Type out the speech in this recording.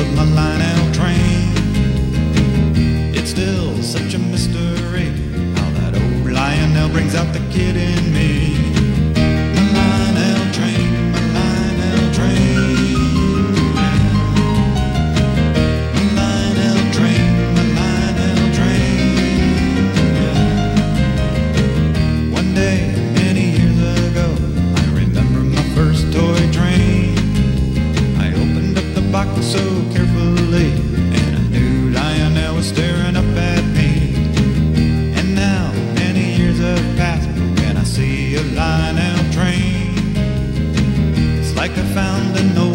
of my Lionel train. It's still such a mystery how that old Lionel brings out the kid in me. My Lionel train, my Lionel train. My Lionel train, my Lionel train. One day, many years ago, I remember my first toy train. I opened up the box so carefully, and I knew Lionel was staring up at me. And now, many years have passed, but when I see a Lionel train, it's like I found an old